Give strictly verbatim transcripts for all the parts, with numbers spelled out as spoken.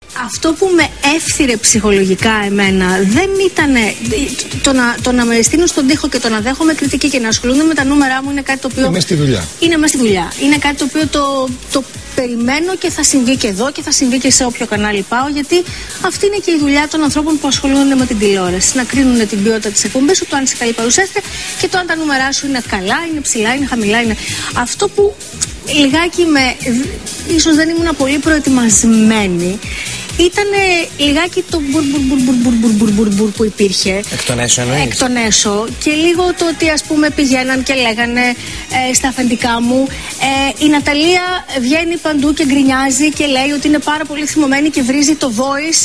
Αυτό που με έφθυρε ψυχολογικά εμένα δεν ήταν το να, το να με στείλουν στον τοίχο και το να δέχομαι κριτική και να ασχολούνται με τα νούμερά μου είναι κάτι το οποίο. Είναι μέσα στη δουλειά. Είναι μέσα στη δουλειά. Είναι κάτι το οποίο το, το περιμένω και θα συμβεί και εδώ και θα συμβεί και σε όποιο κανάλι πάω, γιατί αυτή είναι και η δουλειά των ανθρώπων που ασχολούνται με την τηλεόραση. Να κρίνουν την ποιότητα της εκπομπής σου, το αν είσαι καλή παρουσιάστρια και το αν τα νούμερά σου είναι καλά, είναι ψηλά, είναι χαμηλά. Είναι αυτό που λιγάκι με. Ίσως δεν ήμουν πολύ προετοιμασμένη. Ήτανε λιγάκι το μπουρ μπουρ μπουρ μπουρ μπουρ μπουρ μπουρ μπουρ μπουρ που υπήρχε. Εκ των έσω εννοείς. Εκ των έσω. Και λίγο το ότι ας πούμε πηγαίναν και λέγανε ε, στα αφεντικά μου. Ε, η Ναταλία βγαίνει παντού και γκρινιάζει και λέει ότι είναι πάρα πολύ θυμωμένη και βρίζει το voice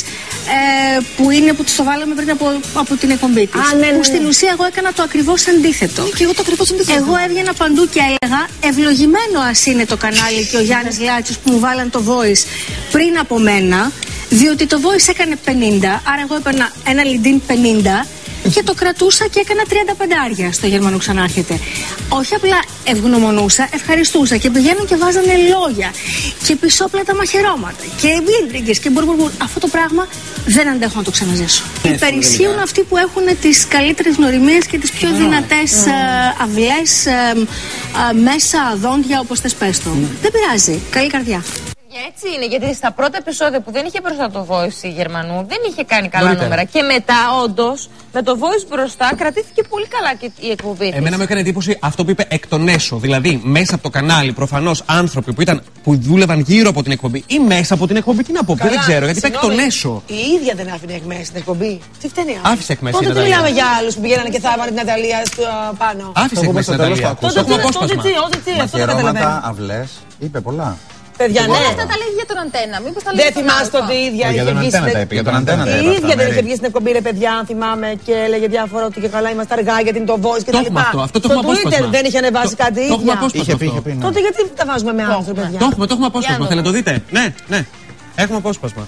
ε, που είναι που τους το βάλαμε πριν από, από την εκπομπή της. Α, ναι, ναι, ναι. Που στην ουσία εγώ έκανα το ακριβώς αντίθετο. Και εγώ το ακριβώς αντίθετο. Εγώ έβγαινα παντού και έλεγα ευλογημένο ας είναι το κανάλι και ο Γιάννης Λιάτσος που μου βάλαν το voice πριν από μένα. Διότι το voice έκανε πενήντα, άρα εγώ έπαιρνα ένα λιντίν πενήντα και το κρατούσα και έκανα τριάντα πέντε άρια στο Γερμανού ξανάρχεται. Όχι απλά ευγνωμονούσα, ευχαριστούσα και πηγαίνουν και βάζανε λόγια και πισόπλατα μαχαιρώματα και μπίντριγκες και μπουρμπουρμπουρ. Αυτό το πράγμα δεν αντέχω να το ξαναζήσω. Υπερισχύουν αυτοί που έχουν τις καλύτερες γνωριμίες και τις πιο δυνατές uh, αυλές, uh, uh, μέσα δόντια, όπως θες πες το. Δεν πειράζει. Καλή καρδιά. Έτσι είναι, γιατί στα πρώτα επεισόδια που δεν είχε μπροστά το voice η Γερμανού δεν είχε κάνει καλά Νωρίτερα. νούμερα. Και μετά, όντως, με το voice μπροστά κρατήθηκε πολύ καλά και η εκπομπή. Εμένα μου έκανε εντύπωση αυτό που είπε εκ των έσω. Δηλαδή, μέσα από το κανάλι, προφανώς άνθρωποι που, ήταν, που δούλευαν γύρω από την εκπομπή ή μέσα από την εκπομπή. Τι να πω, Καλά, δεν ξέρω, γιατί είπε εκ των έσω. Η ίδια δεν άφηνε εκ μέσα στην εκπομπή. Τι φταίνει αυτό. Άφησε εκ μέσα. Τότε δεν μιλάμε για άλλους που πηγαίνανε και θάβανε την Ναταλία πάνω. Άφησε εκ μέσα την Ναταλία. Τότε τι, τότε τι, τότε τι, αυτό δεν καταλαβαίνω. αυλές, είπε πολλά. Παιδιά, ναι. Όλα αυτά τα λέει για τον Αντένα. Μήπως τα λέει Δεν για τον θυμάστε Αλφα. ότι η ίδια Για είχε τον βγει Αντένα τα στην είπε. Για τον Αντένα τα είπε. Η ίδια δεν είχε βγει στην εκπομπή, ρε παιδιά, αν θυμάμαι, και έλεγε διάφορα ότι και καλά είμαστε αργά γιατί είναι το voice και Το τα έχουμε λοιπά. αυτό, αυτό το Στο έχουμε Twitter απόσπασμα. δεν είχε ανεβάσει Το- κάτι το έχουμε ίδια. απόσπασμα. Είχε πει, είχε πει. ναι. Τότε γιατί τα βάζουμε με άνθρωποι, παιδιά. Το έχουμε, το έχουμε απόσπασμα. Για να Θέλετε να το δούμε. δείτε. Ναι, ναι. Έχουμε απόσπασμα.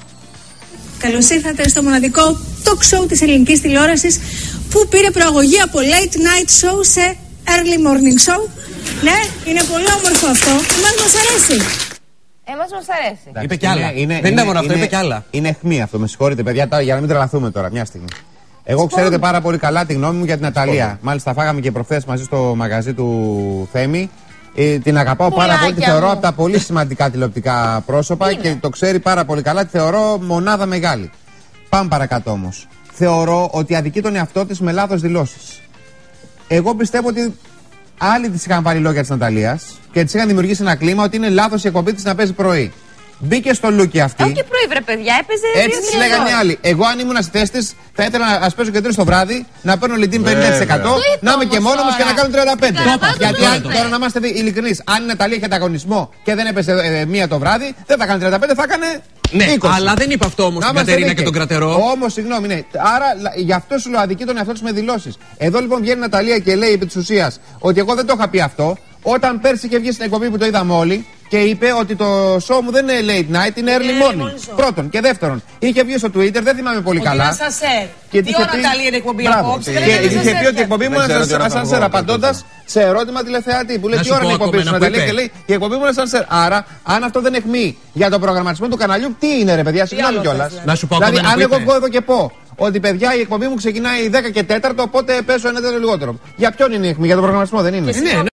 Καλώς ήρθατε στο μοναδικό talk show της ελληνικής τηλεόρασης που πήρε προαγωγή από late night show σε early morning show. Ναι, είναι πολύ όμορφο αυτό. Εμάς μας αρέσει. Εμάς μας αρέσει. Εντάξει, Είπε κι άλλα. είναι- είναι- Δεν ήταν μόνο είναι- αυτό, είπε κι άλλα. Είναι αιχμή αυτό, με συγχωρείτε, παιδιά, τώρα, για να μην τρελαθούμε τώρα, μια στιγμή. Εγώ ξέρετε πάρα πολύ καλά τη γνώμη μου για την Ναταλία. Μάλιστα, φάγαμε και προχθές μαζί στο μαγαζί του Θέμη. Ε, την αγαπάω πάρα πολύ, τη Πουλάκια θεωρώ μου. από τα πολύ σημαντικά τηλεοπτικά πρόσωπα Είναι. και το ξέρει πάρα πολύ καλά. Τη θεωρώ μονάδα μεγάλη. Πάμε παρακάτω όμως. Θεωρώ ότι αδικεί τον εαυτό της με λάθος δηλώσεις. Εγώ πιστεύω ότι άλλοι της είχαν βάλει λόγια της Ναταλίας και της είχαν δημιουργήσει ένα κλίμα ότι είναι λάθος η εκπομπή της να παίζει πρωί. Μπήκε στο λούκι αυτή. Όχι πρωί, βρε παιδιά, έπαιζε. Έτσι δύο τη λέγανε οι ώρες. άλλοι. Εγώ, αν ήμουν στη θέση τη, θα ήθελα να ας παίζω και τρεις το βράδυ, να παίρνω λιντίν πενήντα τοις εκατό, Το είπε να είμαι και όμως μόνο μου και τώρα. να κάνω τριάντα πέντε τοις εκατό. Καλά, Γιατί το αν, είπε. τώρα να είμαστε ειλικρινείς, αν η Ναταλία είχε ανταγωνισμό και δεν έπεσε ε, μία το βράδυ, δεν θα έκανε τριάντα πέντε, θα έκανε Ναι, είκοσι. αλλά δεν είπε αυτό όμως Να την είμαστε Κατερίνα και δίκαιοι. τον Κρατερό. Όμως, συγγνώμη, ναι. Άρα λα- γι' αυτό σου λέω αδικεί τον εαυτό της με δηλώσεις. Εδώ λοιπόν βγαίνει η Ναταλία και λέει επί της ουσίας ότι εγώ δεν το είχα πει αυτό. Όταν πέρσι είχε βγει στην εκπομπή που το είδαμε όλοι και είπε ότι το show μου δεν είναι late night, είναι early early morning. morning show. Πρώτον. Και δεύτερον, είχε βγει στο Twitter, δεν θυμάμαι πολύ Ότι καλά. είναι ασανσέρ. Και Τι είχε ώρα πει- Ναταλία είναι η εκπομπή Μπράβο. απόψε. Και δεν είναι είχε πει ασανσέρ. ότι η εκπομπή μου Δεν είναι ξέρω τι ώρα θα ασανσέρ, βγω, απαντώντας σε ερώτημα τηλεθεατή που λέει Να τι σου ώρα πω είναι η εκπομπή ακόμα σου, ένα που Ναταλία, είπε. και λέει η εκπομπή μου είναι ασανσέρ. Άρα, αν αυτό δεν εχμεί για τον προγραμματισμό του καναλιού, τι είναι ρε παιδιά, συγγνώμη άλλο κιόλα. θες, Να σου πω Δηλαδή, ακόμα ένα αν που εγώ είπε. βγω εδώ και πω ότι παιδιά η εκπομπή μου ξεκινάει δέκα και τέταρτο, οπότε πέσω ένα τέταρτο λιγότερο. Για ποιον είναι η αιχμή, για τον προγραμματισμό δεν είναι. Ναι,